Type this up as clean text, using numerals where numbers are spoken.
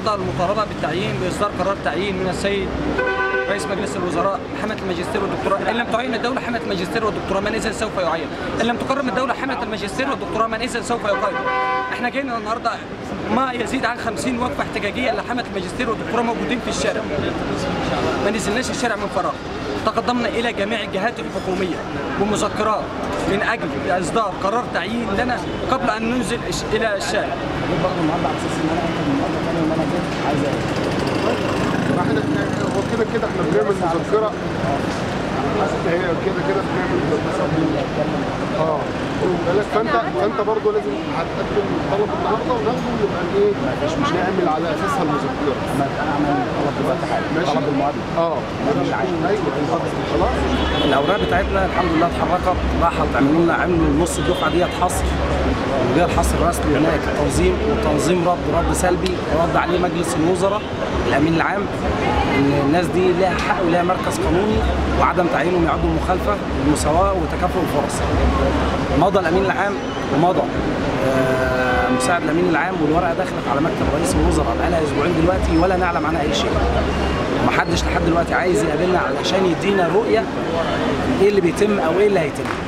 النهارده المطالبه بالتعيين باصدار قرار تعيين من السيد رئيس مجلس الوزراء حمله الماجستير والدكتوراه. ان لم تعين الدوله حمله الماجستير والدكتوراه من اذا سوف يعين، ان لم تكرم الدوله حمله الماجستير والدكتوراه من اذا سوف يقيم. احنا جينا النهارده ما يزيد عن 50 وقفه احتجاجيه لحمله الماجستير والدكتوراه موجودين في الشارع. ما نزلناش الشارع من فراغ، تقدمنا الى جميع الجهات الحكوميه بمذكرات من اجل اصدار قرار تعيين لنا قبل ان ننزل الى الشارع. برضه النهارده على اساس ان انا انت النهارده ثاني ان انا جيت عايز احنا هو كده احنا بنعمل مذكره. هي كده بنعمل مذكره. فانت برضه لازم هتقدم طلب النهارده وناخده ونبقى ايه مش نعمل على اساسها المذكره. انا اعمل طلب دلوقتي حالا طلب المقابله. ايوه خلاص. الاوراق بتاعتنا الحمد لله اتحركت، راحت عملوا نص الدفعه ديت حصر، وجاء الحصر الرسمي هناك تنظيم رد سلبي رد عليه مجلس الوزراء الامين العام ان الناس دي لها حق ولها مركز قانوني وعدم تعيينهم يعدوا مخالفه للمساواه وتكافؤ الفرص. مضى الامين العام ومضى مساعد الامين العام والورقه دخلت على مكتب رئيس الوزراء بقالها اسبوعين دلوقتي ولا نعلم عنها اي شيء. ومحدش لحد دلوقتي عايز يقابلنا علشان يدينا رؤيه ايه اللي بيتم او ايه اللي هيتم.